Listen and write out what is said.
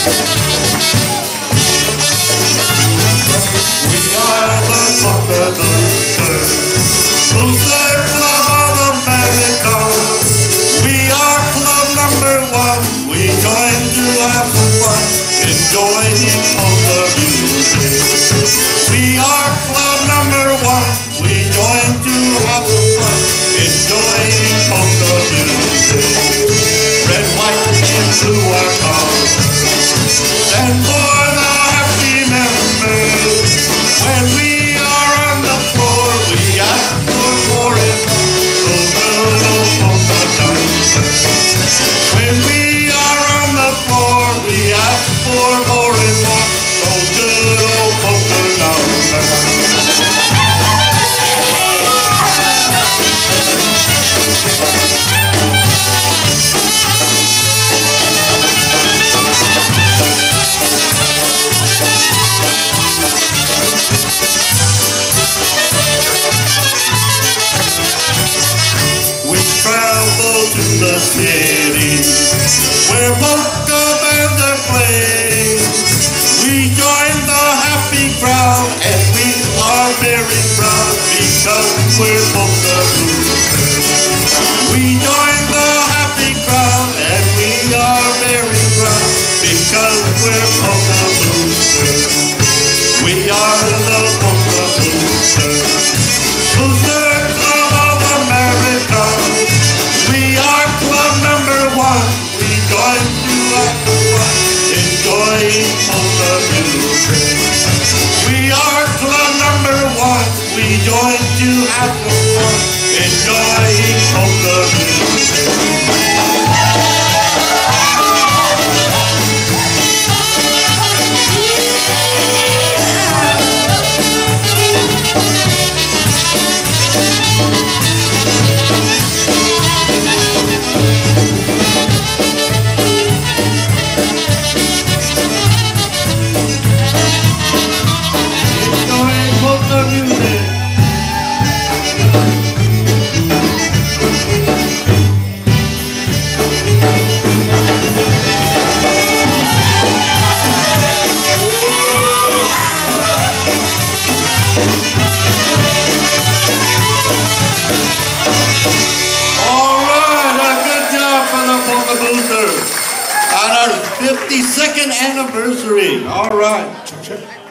are the Polka Boosters, Booster Club of America. We are club number one. We join to have some fun, enjoying polka music. We are club number one. We join to have some fun, enjoying polka music. Red, white, and blue are called, and for the happy members. When we are on the floor, we ask for more and more. So little polka dancers. When we are on the floor, we ask for more and more. So good old polka dancers. Travel to the city where polka bands are playing. We join the happy crowd and we are very proud because we're polka boosters. We join the happy crowd and we are very proud because we're polka boosters. We are the polka boosters. Booster Club of America. We are club number one. We join to have fun, enjoying polka music. We are club number one. We join to have fun, enjoying polka music. On our 52nd anniversary. All right.